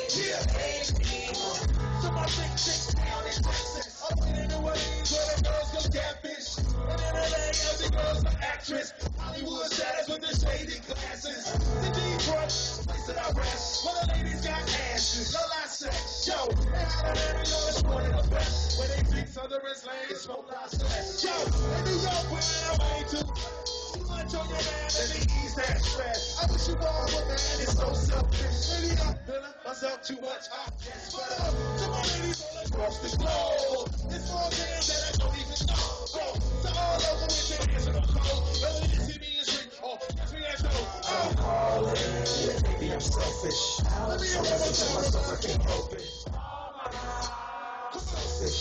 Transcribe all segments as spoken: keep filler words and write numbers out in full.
Yeah, so my big chicks down in Texas. Up in the ways where the girls go catfish. And in L A, every girl's an actress. Hollywood status with the shady glasses. The Detroit, place that I rest. Where the ladies got asses. No lie sex. Yo, they hotter than the youngest one of the best. Where they think Southern slang and smoke lot sex. Yo, in New York, where I'm way too. Too much on your man, let me ease that stress. I wish you all were man, it's so selfish. Maybe I'm feeling myself too much, I guess. But uh, to my ladies all across the globe, it's more games that I don't even know. So, to all over with your hands in the cold, whether you see me in street or catch me at show. Oh, all in, yeah, baby, I'm selfish. Let me hear one more time, myself, I can't help it. I'm selfish.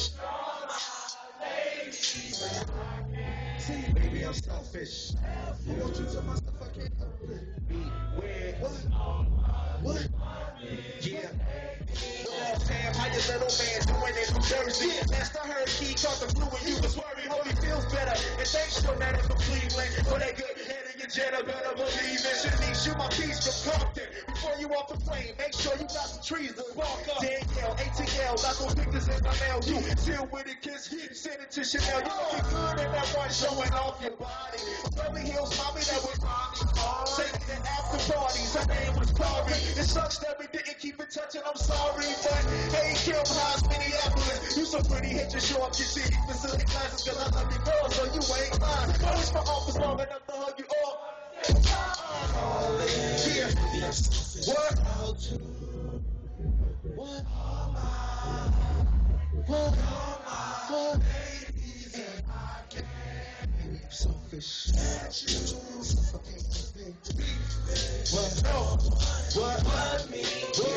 See, baby, I'm selfish. I want you to myself, I can't help it. Be where? What? What? Yeah. Damn, how your little man doing in New Jersey? Last I heard, Key caught the flu and you was worried. Hope he feels better. And thanks to man from Cleveland for that good head in your Jenna. Better believe it. Shouldn't shoot my piece from Compton. Before you off the plane, make sure you got some trees to walk up. Danielle, A T L, got some pictures in my mail. You chill with it, kiss, send it to Chanel. You looking good in that one showing off your body. Beverly Hills, mommy, that was mommy. Take me to after parties, her name was Corey. It sucks that we didn't keep in touch, and I'm sorry, but hey, Kim House, Minneapolis, you so pretty, hit your show up your city, facility classes, cause I love you, girl, so you ain't mine. I wish my office long enough to hug you all. All in, yeah. What? What? What? What? I'm selfish. What? No. What? What? Me? What?